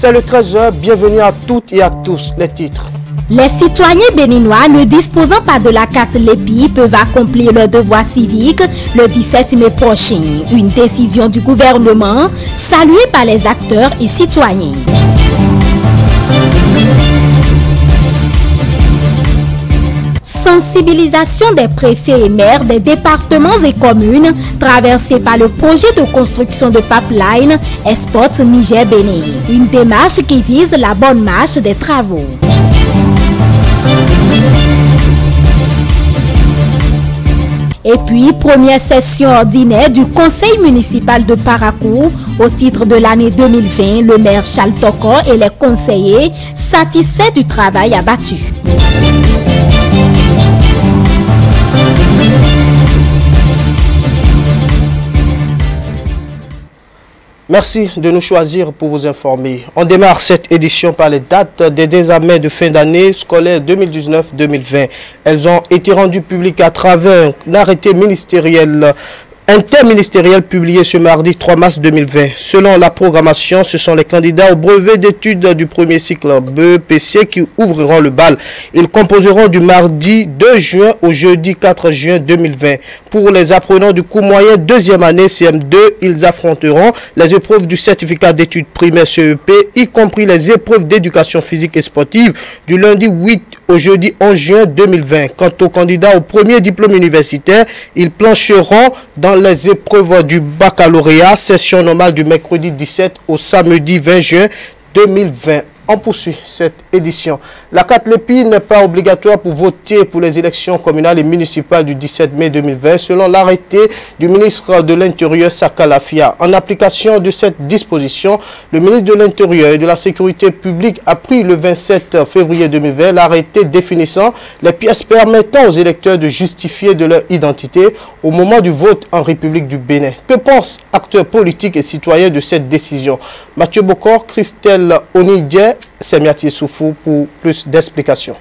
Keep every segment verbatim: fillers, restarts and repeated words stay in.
C'est le treize heures, bienvenue à toutes et à tous. Les titres. Les citoyens béninois ne disposant pas de la carte Lépi peuvent accomplir leur devoir civique le dix-sept mai prochain. Une décision du gouvernement saluée par les acteurs et citoyens. Sensibilisation des préfets et maires des départements et communes traversés par le projet de construction de pipeline Export Niger-Bénin. Une démarche qui vise la bonne marche des travaux. Et puis, première session ordinaire du conseil municipal de Parakou au titre de l'année deux mille vingt, le maire Charles Toko et les conseillers satisfaits du travail abattu. Merci de nous choisir pour vous informer. On démarre cette édition par les dates des examens de fin d'année scolaire deux mille dix-neuf deux mille vingt. Elles ont été rendues publiques à travers un arrêté ministériel interministériel publié ce mardi trois mars deux mille vingt. Selon la programmation, ce sont les candidats au brevet d'études du premier cycle B E P C qui ouvriront le bal. Ils composeront du mardi deux juin au jeudi quatre juin deux mille vingt. Pour les apprenants du cours moyen deuxième année C M deux, ils affronteront les épreuves du certificat d'études primaires C E P, y compris les épreuves d'éducation physique et sportive du lundi huit au jeudi onze juin deux mille vingt. Quant aux candidats au premier diplôme universitaire, ils plancheront dans les épreuves du baccalauréat, session normale du mercredi dix-sept au samedi vingt juin deux mille vingt. On poursuit cette édition. La carte Lépi n'est pas obligatoire pour voter pour les élections communales et municipales du dix-sept mai deux mille vingt, selon l'arrêté du ministre de l'Intérieur Saka Lafia. En application de cette disposition, le ministre de l'Intérieur et de la Sécurité publique a pris le vingt-sept février deux mille vingt l'arrêté définissant les pièces permettant aux électeurs de justifier de leur identité au moment du vote en République du Bénin. Que pensent acteurs politiques et citoyens de cette décision? Mathieu Bokor, Christelle Onidje, Semiati Soufou pour plus d'explications.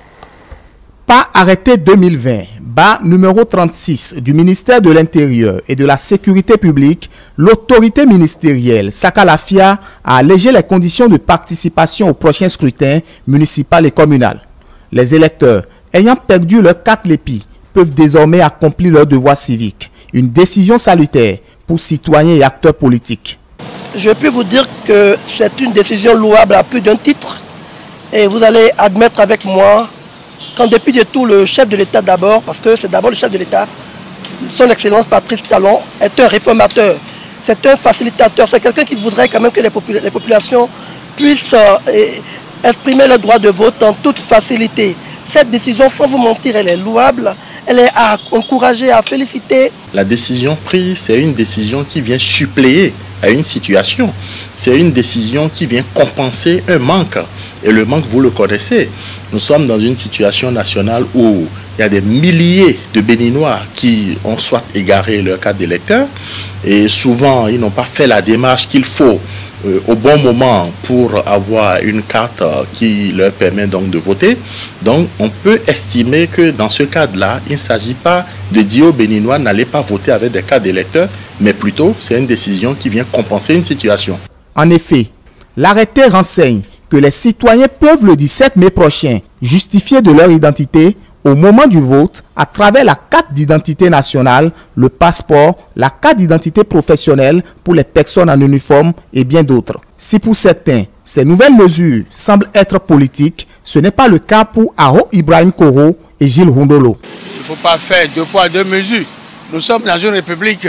Par arrêté deux mille vingt, bas numéro trente-six du ministère de l'Intérieur et de la Sécurité publique, l'autorité ministérielle Saka Lafia a allégé les conditions de participation au prochain scrutin municipal et communal. Les électeurs ayant perdu leur carte Lépi peuvent désormais accomplir leur devoir civique. Une décision salutaire pour citoyens et acteurs politiques. Je peux vous dire que c'est une décision louable à plus d'un titre. Et vous allez admettre avec moi qu'en dépit de tout, le chef de l'État d'abord, parce que c'est d'abord le chef de l'État, son Excellence Patrice Talon, est un réformateur. C'est un facilitateur. C'est quelqu'un qui voudrait quand même que les, popula les populations puissent euh, exprimer le droit de vote en toute facilité. Cette décision, sans vous mentir, elle est louable. Elle est à encourager, à féliciter. La décision prise, c'est une décision qui vient suppléer à une situation. C'est une décision qui vient compenser un manque. Et le manque, vous le connaissez. Nous sommes dans une situation nationale où il y a des milliers de Béninois qui ont soit égaré leur carte d'électeur et souvent, ils n'ont pas fait la démarche qu'il faut euh, au bon moment pour avoir une carte euh, qui leur permet donc de voter. Donc, on peut estimer que dans ce cadre-là, il ne s'agit pas de dire aux Béninois n'allez pas voter avec des cartes d'électeurs, mais plutôt, c'est une décision qui vient compenser une situation. En effet, l'arrêté renseigne que les citoyens peuvent le dix-sept mai prochain justifier de leur identité au moment du vote à travers la carte d'identité nationale, le passeport, la carte d'identité professionnelle pour les personnes en uniforme et bien d'autres. Si pour certains, ces nouvelles mesures semblent être politiques, ce n'est pas le cas pour Aho Ibrahim Koro et Gilles Hundolo. Il ne faut pas faire deux poids, deux mesures. Nous sommes dans une république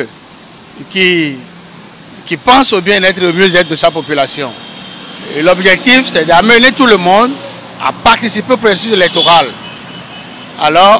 qui, qui pense au bien-être et au mieux-être de sa population. Et l'objectif, c'est d'amener tout le monde à participer au processus électoral. Alors,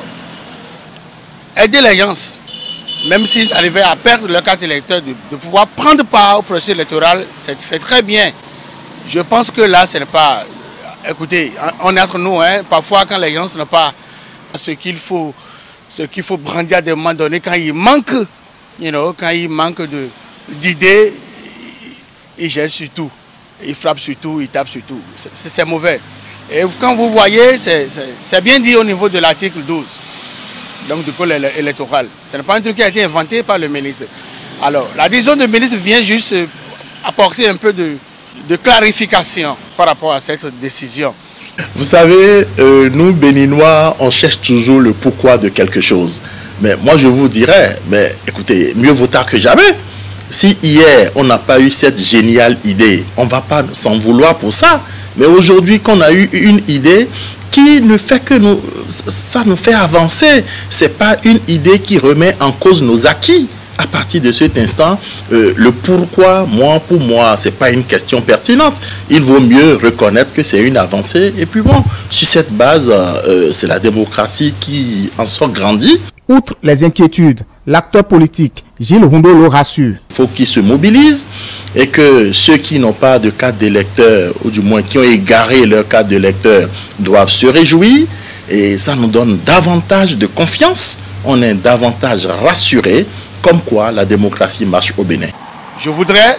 aider les gens, même s'ils arrivaient à perdre leur carte électeur, de, de pouvoir prendre part au processus électoral, c'est très bien. Je pense que là, ce n'est pas... Écoutez, on est entre nous, hein, parfois quand les gens n'ont pas ce qu'il faut, ce qu'il faut brandir à des moments donnés, quand il manque, you know, quand il manque d'idées, ils gèrent sur tout. Ils frappent sur tout, ils tapent sur tout. C'est mauvais. Et quand vous voyez, c'est bien dit au niveau de l'article douze, donc du code électoral. Ce n'est pas un truc qui a été inventé par le ministre. Alors, la décision du ministre vient juste apporter un peu de, de clarification par rapport à cette décision. Vous savez, euh, nous Béninois, on cherche toujours le pourquoi de quelque chose. Mais moi je vous dirais, mais écoutez, mieux vaut tard que jamais. Si hier on n'a pas eu cette géniale idée, on ne va pas s'en vouloir pour ça. Mais aujourd'hui qu'on a eu une idée qui ne fait que nous, ça nous fait avancer. Ce n'est pas une idée qui remet en cause nos acquis. À partir de cet instant, euh, le pourquoi, moi, pour moi, ce n'est pas une question pertinente. Il vaut mieux reconnaître que c'est une avancée. Et puis bon, sur cette base, euh, c'est la démocratie qui en sort grandie. Outre les inquiétudes, l'acteur politique Gilles Rundolo rassure. Il faut qu'ils se mobilisent et que ceux qui n'ont pas de carte d'électeur, ou du moins qui ont égaré leur carte d'électeur, doivent se réjouir. Et ça nous donne davantage de confiance. On est davantage rassurés. Comme quoi la démocratie marche au Bénin. Je voudrais,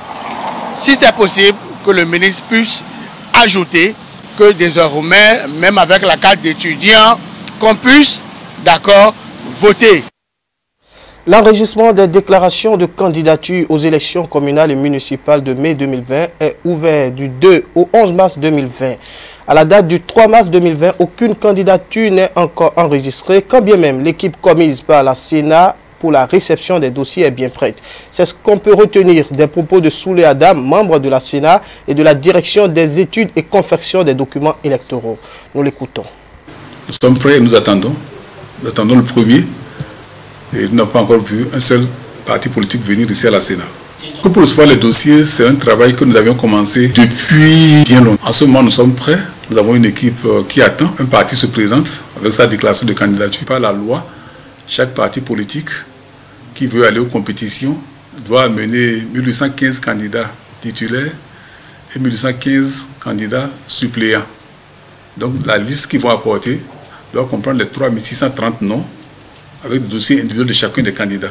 si c'est possible, que le ministre puisse ajouter que désormais, même avec la carte d'étudiant, qu'on puisse, d'accord, voter. L'enregistrement des déclarations de candidature aux élections communales et municipales de mai deux mille vingt est ouvert du deux au onze mars deux mille vingt. À la date du trois mars deux mille vingt, aucune candidature n'est encore enregistrée, quand bien même l'équipe commise par la Sénat pour la réception des dossiers est bien prête. C'est ce qu'on peut retenir des propos de Soulé Adam, membre de la Sénat et de la direction des études et confection des documents électoraux. Nous l'écoutons. Nous sommes prêts et nous attendons. Nous attendons le premier. Et nous n'avons pas encore vu un seul parti politique venir ici à la Sénat. Pour recevoir les dossiers, c'est un travail que nous avions commencé depuis bien longtemps. En ce moment, nous sommes prêts. Nous avons une équipe qui attend. Un parti se présente avec sa déclaration de candidature par la loi. Chaque parti politique qui veut aller aux compétitions doit amener mille huit cent quinze candidats titulaires et mille huit cent quinze candidats suppléants. Donc la liste qu'ils vont apporter doit comprendre les trois mille six cent trente noms avec le dossier individuel de chacun des candidats.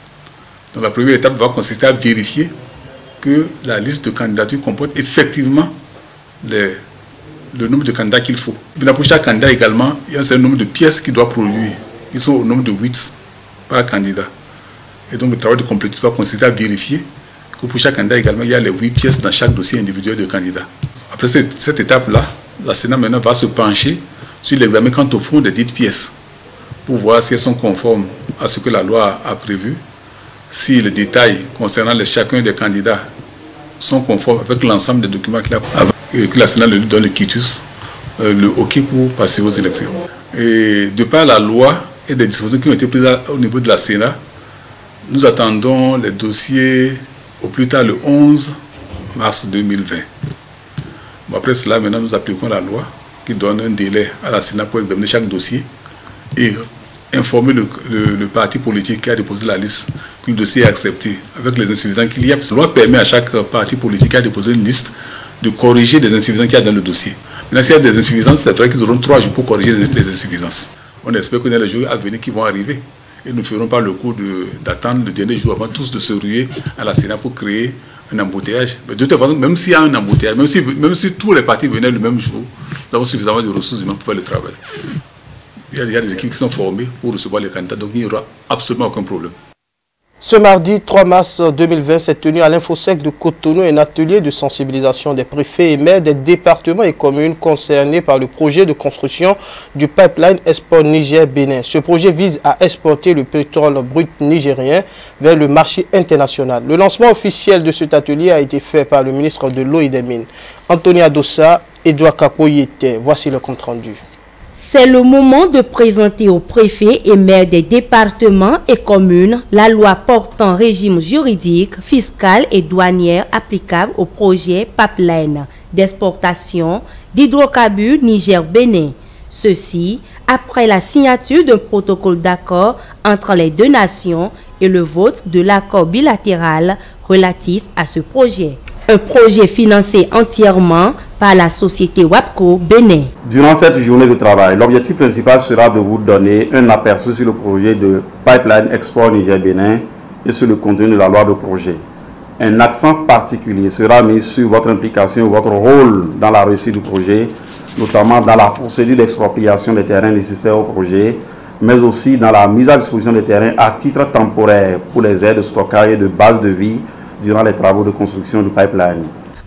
Donc la première étape va consister à vérifier que la liste de candidatures comporte effectivement les, le nombre de candidats qu'il faut. Puis pour chaque candidat également, il y a un certain nombre de pièces qu'il doit produire. Ils sont au nombre de huit par candidat. Et donc le travail de complétude va consister à vérifier que pour chaque candidat également, il y a les huit pièces dans chaque dossier individuel de candidat. Après cette, cette étape-là, la Sénat maintenant va se pencher sur l'examen quant au fond des dites pièces pour voir si elles sont conformes à ce que la loi a prévu, si les détails concernant les, chacun des candidats sont conformes avec l'ensemble des documents qu'il a, et que la Sénat lui donne le quitus, euh, le OK pour passer aux élections. Et de par la loi et des dispositions qui ont été prises au niveau de la Sénat, nous attendons les dossiers au plus tard le onze mars deux mille vingt. Bon, après cela, maintenant, nous appliquons la loi qui donne un délai à la Sénat pour examiner chaque dossier et informer le, le, le parti politique qui a déposé la liste que le dossier est accepté avec les insuffisances qu'il y a. La loi permet à chaque parti politique qui a déposé une liste de corriger des insuffisances qu'il y a dans le dossier. Maintenant, s'il y a des insuffisances, c'est vrai qu'ils auront trois jours pour corriger les, les insuffisances. On espère que dans les jours à venir qui vont arriver. Et nous ne ferons pas le coup d'attendre le dernier jour avant tous de se ruer à la Sénat pour créer un embouteillage. Mais de toute façon, même s'il y a un embouteillage, même si, même si tous les partis venaient le même jour, nous avons suffisamment de ressources humaines pour faire le travail. Il y a, il y a des équipes qui sont formées pour recevoir les candidats, donc il n'y aura absolument aucun problème. Ce mardi trois mars deux mille vingt s'est tenu à l'Infosec de Cotonou un atelier de sensibilisation des préfets et maires des départements et communes concernés par le projet de construction du pipeline Export Niger-Bénin. Ce projet vise à exporter le pétrole brut nigérien vers le marché international. Le lancement officiel de cet atelier a été fait par le ministre de l'Eau et des Mines, Anthony Adossa et Edouard Kapoyete. Voici le compte rendu. C'est le moment de présenter aux préfets et maires des départements et communes la loi portant régime juridique, fiscal et douanière applicable au projet pipeline d'exportation d'hydrocarbures Niger-Bénin. Ceci après la signature d'un protocole d'accord entre les deux nations et le vote de l'accord bilatéral relatif à ce projet. Un projet financé entièrement par la société WAPCO Bénin. Durant cette journée de travail, l'objectif principal sera de vous donner un aperçu sur le projet de Pipeline Export Niger-Bénin et sur le contenu de la loi de projet. Un accent particulier sera mis sur votre implication, votre rôle dans la réussite du projet, notamment dans la procédure d'expropriation des terrains nécessaires au projet, mais aussi dans la mise à disposition des terrains à titre temporaire pour les aides de stockage et de base de vie durant les travaux de construction du pipeline.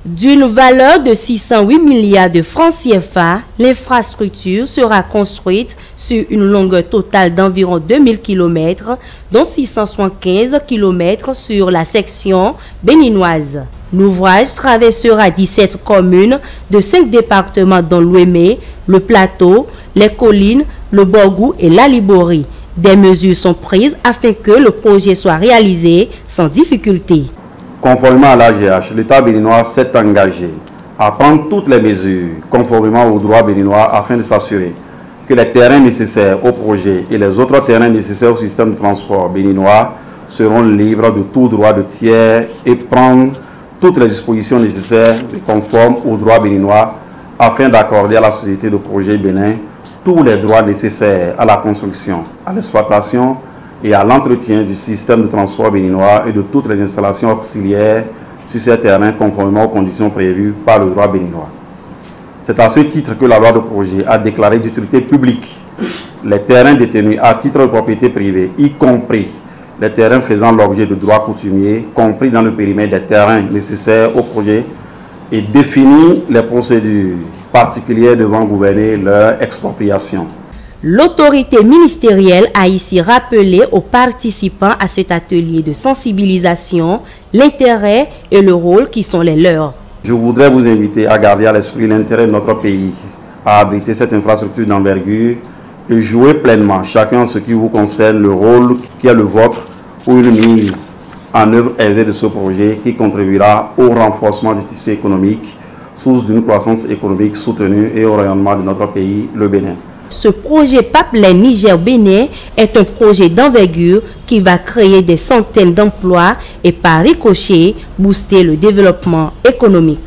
D'une valeur de six cent huit milliards de francs C F A, l'infrastructure sera construite sur une longueur totale d'environ deux mille kilomètres, dont six cent soixante-quinze kilomètres sur la section béninoise. L'ouvrage traversera dix-sept communes de cinq départements dont l'Ouémé, le Plateau, les Collines, le Borgou et la Liborie. Des mesures sont prises afin que le projet soit réalisé sans difficulté. Conformément à l'A G H, l'État béninois s'est engagé à prendre toutes les mesures conformément au droit béninois afin de s'assurer que les terrains nécessaires au projet et les autres terrains nécessaires au système de transport béninois seront libres de tout droit de tiers et prendre toutes les dispositions nécessaires et conformes au droit béninois afin d'accorder à la société de projet Bénin tous les droits nécessaires à la construction, à l'exploitation et à l'entretien du système de transport béninois et de toutes les installations auxiliaires sur ces terrains conformément aux conditions prévues par le droit béninois. C'est à ce titre que la loi de projet a déclaré d'utilité publique les terrains détenus à titre de propriété privée, y compris les terrains faisant l'objet de droits coutumiers, compris dans le périmètre des terrains nécessaires au projet, et définit les procédures particulières devant gouverner leur expropriation. L'autorité ministérielle a ici rappelé aux participants à cet atelier de sensibilisation l'intérêt et le rôle qui sont les leurs. Je voudrais vous inviter à garder à l'esprit l'intérêt de notre pays, à abriter cette infrastructure d'envergure et jouer pleinement, chacun en ce qui vous concerne, le rôle qui est le vôtre pour une mise en œuvre aisée de ce projet qui contribuera au renforcement du tissu économique, source d'une croissance économique soutenue et au rayonnement de notre pays, le Bénin. Ce projet Pipeline Niger-Bénin est un projet d'envergure qui va créer des centaines d'emplois et par ricochet booster le développement économique.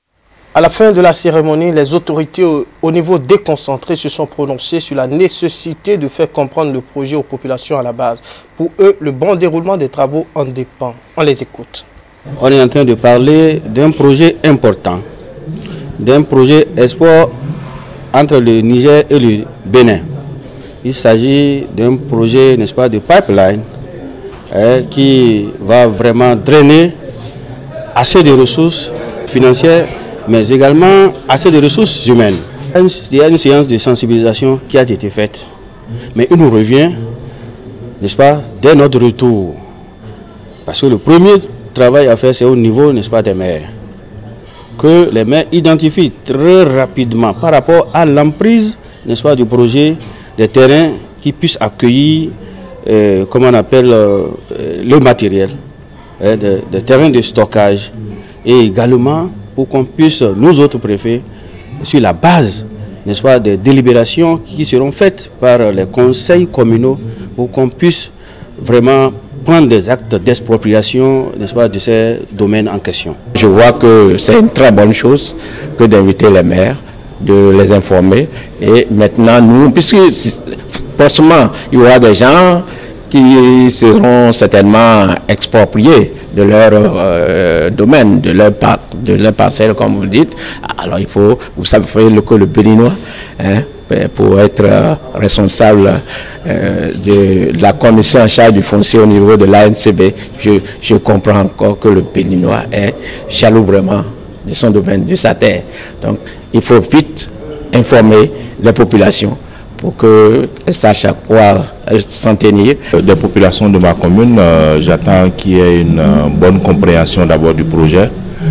À la fin de la cérémonie, les autorités au, au niveau déconcentré se sont prononcées sur la nécessité de faire comprendre le projet aux populations à la base. Pour eux, le bon déroulement des travaux en dépend. On les écoute. On est en train de parler d'un projet important, d'un projet espoir entre le Niger et le Bénin. Il s'agit d'un projet, n'est-ce pas, de pipeline eh, qui va vraiment drainer assez de ressources financières, mais également assez de ressources humaines. Il y a une séance de sensibilisation qui a été faite, mais il nous revient, n'est-ce pas, dès notre retour. Parce que le premier travail à faire, c'est au niveau, n'est-ce pas, des maires. Que les maires identifient très rapidement par rapport à l'emprise, n'est-ce pas, du projet, des terrains qui puissent accueillir, euh, comment on appelle, euh, le matériel, euh, des, des terrains de stockage, et également pour qu'on puisse, nous autres préfets, sur la base, n'est-ce pas, des délibérations qui seront faites par les conseils communaux, pour qu'on puisse vraiment prendre des actes d'expropriation, n'est-ce pas, de ces domaines en question. Je vois que c'est une très bonne chose que d'inviter les maires, de les informer. Et maintenant, nous, puisque forcément, il y aura des gens qui seront certainement expropriés de leur euh, domaine, de leur, par, de leur parcelle, comme vous dites. Alors il faut, vous savez que le Béninois, hein, pour être euh, responsable euh, de, de la commission en charge du foncier au niveau de l'A N C B, je, je comprends encore que le Béninois est jaloux vraiment de son domaine, de sa terre. Donc il faut vite informer les populations pour qu'elles sachent à quoi s'en tenir. Des populations de ma commune, euh, j'attends qu'il y ait une euh, bonne compréhension d'abord du projet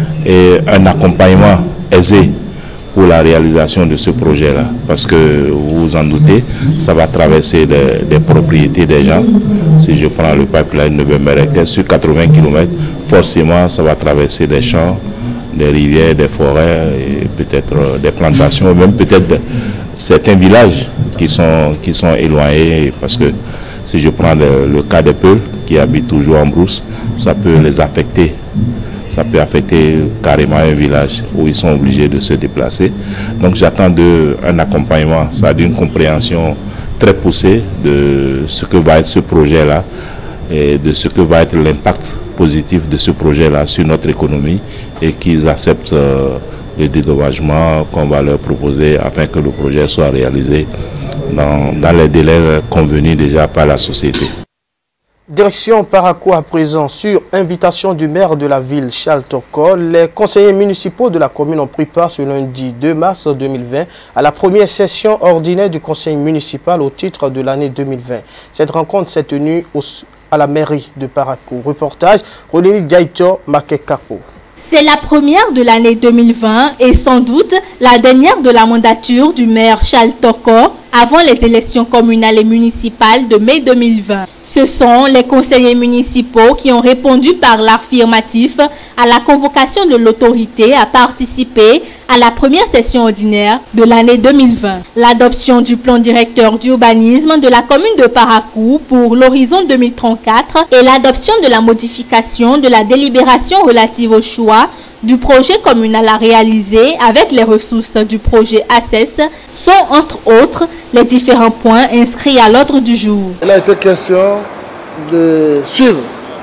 et un accompagnement aisé pour la réalisation de ce projet-là. Parce que vous vous en doutez, ça va traverser des, des propriétés des gens. Si je prends le pipeline de Bémérec sur quatre-vingts kilomètres, forcément ça va traverser des champs, des rivières, des forêts, et peut-être euh, des plantations, même peut-être certains villages qui sont, qui sont éloignés, parce que si je prends le, le cas des Peuls qui habitent toujours en brousse, ça peut les affecter. Ça peut affecter carrément un village où ils sont obligés de se déplacer. Donc j'attends un accompagnement, ça d'une compréhension très poussée de ce que va être ce projet-là et de ce que va être l'impact positif de ce projet-là sur notre économie et qu'ils acceptent euh, le dédommagement qu'on va leur proposer afin que le projet soit réalisé dans, dans les délais convenus déjà par la société. Direction Parakou à présent, sur invitation du maire de la ville, Charles Toko, les conseillers municipaux de la commune ont pris part ce lundi deux mars deux mille vingt à la première session ordinaire du conseil municipal au titre de l'année deux mille vingt. Cette rencontre s'est tenue au, à la mairie de Parakou. Reportage, Rodini Diaito Makekapo. C'est la première de l'année deux mille vingt et sans doute la dernière de la mandature du maire Charles Toko avant les élections communales et municipales de mai deux mille vingt. Ce sont les conseillers municipaux qui ont répondu par l'affirmatif à la convocation de l'autorité à participer à la première session ordinaire de l'année deux mille vingt. L'adoption du plan directeur d'urbanisme de la commune de Parakou pour l'horizon deux mille trente-quatre et l'adoption de la modification de la délibération relative au choix du projet communal à réaliser avec les ressources du projet A C E S sont entre autres les différents points inscrits à l'ordre du jour. Il a été question de suivre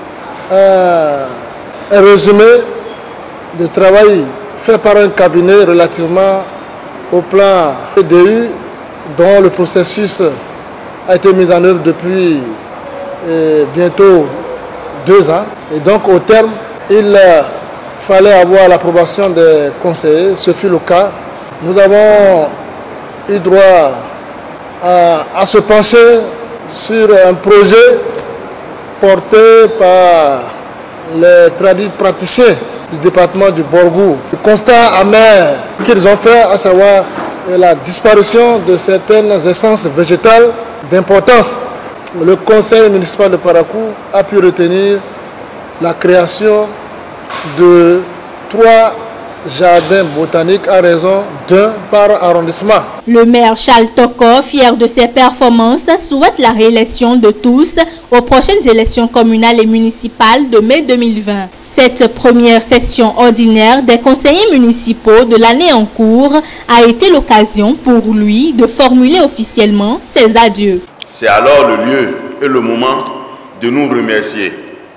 un, un résumé de travail fait par un cabinet relativement au plan E D U dont le processus a été mis en œuvre depuis eh, bientôt deux ans. Et donc au terme, il fallait avoir l'approbation des conseillers, ce fut le cas. Nous avons eu droit à, à se pencher sur un projet porté par les tradis praticiens du département du Borgou. Le constat amer qu'ils ont fait, à savoir la disparition de certaines essences végétales d'importance. Le conseil municipal de Parakou a pu retenir la création de trois jardins botaniques à raison d'un par arrondissement. Le maire Charles Toko, fier de ses performances, souhaite la réélection de tous aux prochaines élections communales et municipales de mai deux mille vingt. Cette première session ordinaire des conseillers municipaux de l'année en cours a été l'occasion pour lui de formuler officiellement ses adieux. C'est alors le lieu et le moment de nous remercier,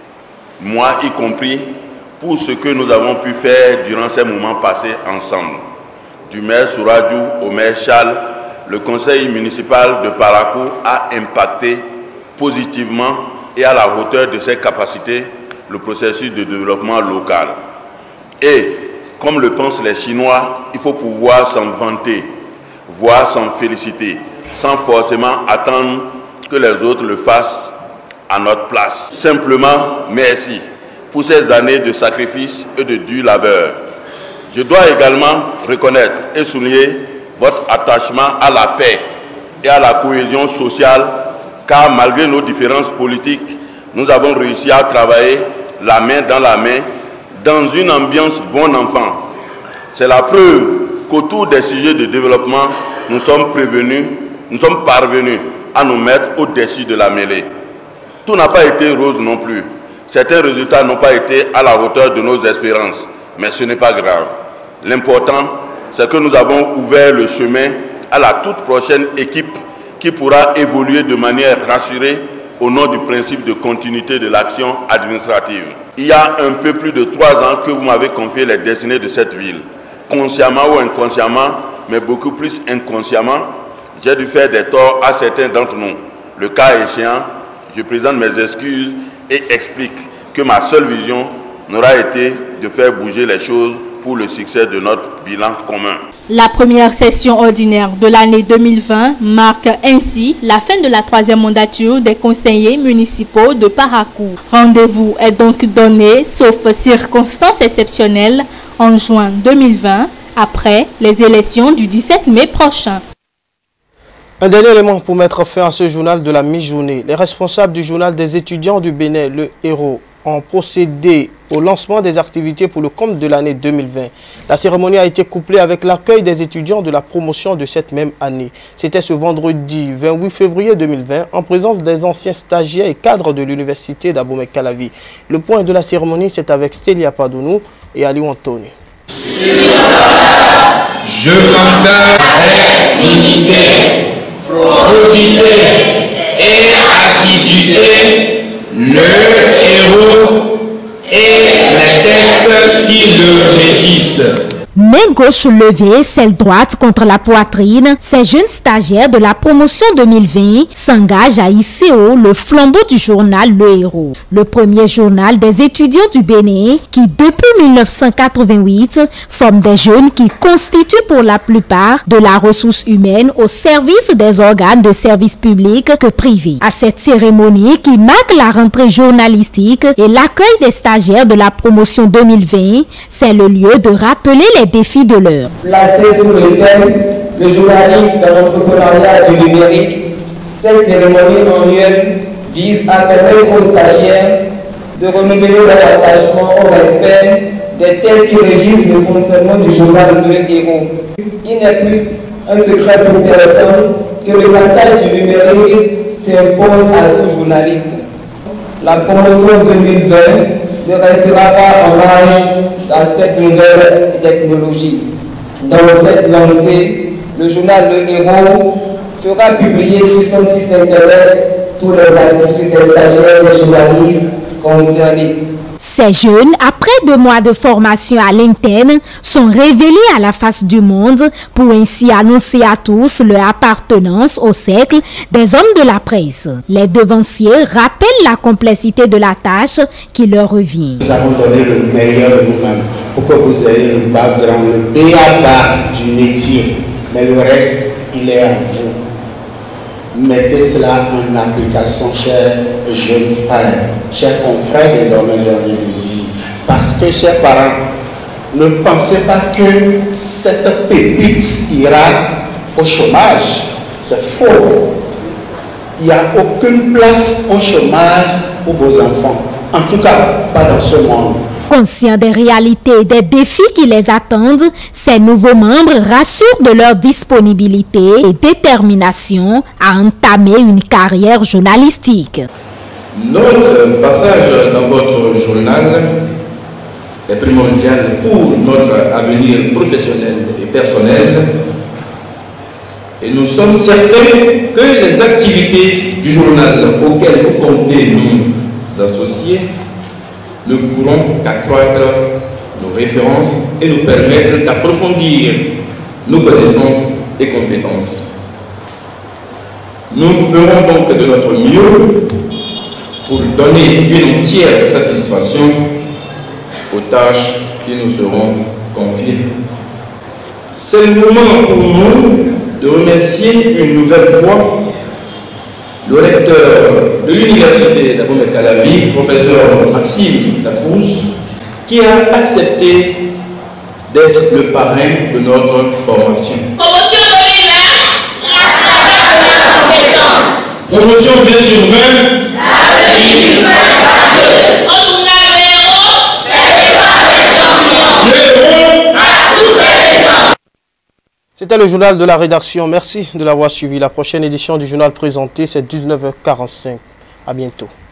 moi y compris, pour ce que nous avons pu faire durant ces moments passés ensemble. Du maire Souradjou au maire Charles, le conseil municipal de Parakou a impacté positivement et à la hauteur de ses capacités le processus de développement local. Et, comme le pensent les Chinois, il faut pouvoir s'en vanter, voire s'en féliciter, sans forcément attendre que les autres le fassent à notre place. Simplement, merci pour ces années de sacrifice et de dur labeur. Je dois également reconnaître et souligner votre attachement à la paix et à la cohésion sociale, car malgré nos différences politiques, nous avons réussi à travailler la main dans la main dans une ambiance bon enfant. C'est la preuve qu'autour des sujets de développement, nous sommes prévenus, nous sommes parvenus à nous mettre au-dessus de la mêlée. Tout n'a pas été rose non plus. Certains résultats n'ont pas été à la hauteur de nos espérances, mais ce n'est pas grave. L'important, c'est que nous avons ouvert le chemin à la toute prochaine équipe qui pourra évoluer de manière rassurée au nom du principe de continuité de l'action administrative. Il y a un peu plus de trois ans que vous m'avez confié les destinées de cette ville. Consciemment ou inconsciemment, mais beaucoup plus inconsciemment, j'ai dû faire des torts à certains d'entre nous. Le cas échéant, je présente mes excuses et explique que ma seule vision n'aura été de faire bouger les choses pour le succès de notre bilan commun. La première session ordinaire de l'année deux mille vingt marque ainsi la fin de la troisième mandature des conseillers municipaux de Parakou. Rendez-vous est donc donné, sauf circonstances exceptionnelles, en juin deux mille vingt, après les élections du dix-sept mai prochain. Un dernier élément pour mettre fin à ce journal de la mi-journée. Les responsables du journal des étudiants du Bénin, le Héros, ont procédé au lancement des activités pour le compte de l'année deux mille vingt. La cérémonie a été couplée avec l'accueil des étudiants de la promotion de cette même année. C'était ce vendredi vingt-huit février deux mille vingt en présence des anciens stagiaires et cadres de l'université d'Abomey-Calavi. Le point de la cérémonie, c'est avec Stélia Padounou et Aliou Anthony. Je m'engage avec unité, probité et assiduité le héros et les textes qui le régissent. Main gauche levée, celle droite contre la poitrine, ces jeunes stagiaires de la promotion deux mille vingt s'engagent à hisser haut le flambeau du journal Le Héros. Le premier journal des étudiants du Bénin qui, depuis mille neuf cent quatre-vingt-huit, forme des jeunes qui constituent pour la plupart de la ressource humaine au service des organes de service public que privés. À cette cérémonie qui marque la rentrée journalistique et l'accueil des stagiaires de la promotion deux mille vingt, c'est le lieu de rappeler les défis de l'heure. Placé sous le thème « Le journaliste dans l'entrepreneuriat du numérique », cette cérémonie annuelle vise à permettre aux stagiaires de renouveler leur attachement au respect des textes qui régissent le fonctionnement du journal Le Héros. Il n'est plus un secret pour personne que le passage du numérique s'impose à tout journaliste. La promotion deux mille vingt ne restera pas en marge dans cette nouvelle technologie. Dans cette lancée, le journal Le Héros fera publier sur son site internet tous les articles des stagiaires et des journalistes concernés. Ces jeunes, après deux mois de formation à l'interne, sont révélés à la face du monde pour ainsi annoncer à tous leur appartenance au cercle des hommes de la presse. Les devanciers rappellent la complexité de la tâche qui leur revient. Nous avons donné le meilleur de nous-mêmes pour que vous ayez le background, le B A B du métier, mais le reste, il est à vous. Mettez cela en application, chers jeunes frères, chers confrères, désormais j'ai envie de dire. Parce que, chers parents, ne pensez pas que cette pépite ira au chômage. C'est faux. Il n'y a aucune place au chômage pour vos enfants. En tout cas, pas dans ce monde. Conscients des réalités et des défis qui les attendent, ces nouveaux membres rassurent de leur disponibilité et détermination à entamer une carrière journalistique. Notre passage dans votre journal est primordial pour notre avenir professionnel et personnel. Et nous sommes certains que les activités du journal auxquelles vous comptez nous associer ne pourront qu'accroître nos références et nous permettre d'approfondir nos connaissances et compétences. Nous ferons donc de notre mieux pour donner une entière satisfaction aux tâches qui nous seront confiées. C'est le moment pour nous de remercier une nouvelle fois le recteur de l'université d'Abomey-Calavi, professeur Maxime Lacrouse, qui a accepté d'être le parrain de notre formation. Promotion deux mille vingt, la compétence. Promotion vingt sur vingt, l'avenir du presse. Au journal Le Héros, c'est le pas des champions. Le Héros a souffert les gens. C'était le journal de la rédaction. Merci de l'avoir suivi. La prochaine édition du journal présenté, c'est dix-neuf heures quarante-cinq. À bientôt.